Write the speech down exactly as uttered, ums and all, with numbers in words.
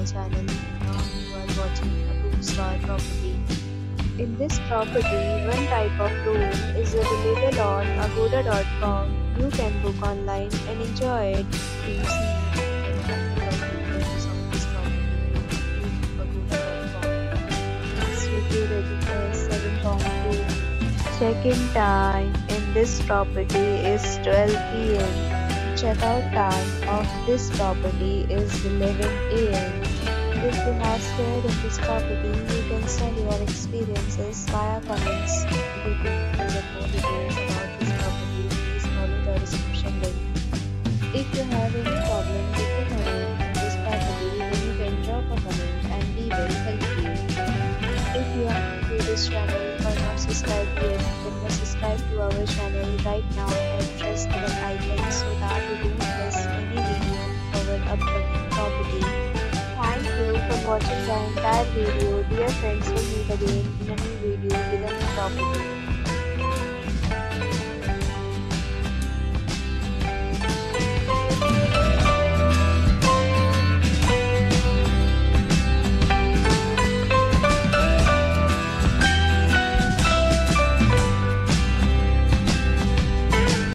channel. Now you are watching a two-star property. In this property, one type of room is available on agoda dot com. You can book online and enjoy it. To see and reviews of this property, visit agoda dot com. Its review rating is seven point two. Check-in time in this property is twelve p m Checkout time of this property is eleven a m If you have stayed in this property, you can send your experiences via comments. If you get more details about this property, please follow the description link. If you have any problem booking a room in this property, then you can drop a comment and we will help you. If you are new to this channel or not subscribed yet, then must subscribe to our channel right now and press the bell icon so that you don't miss any video of our upcoming property. Thank you for watching the entire video. Dear friends, we'll meet again in a new video with a new property.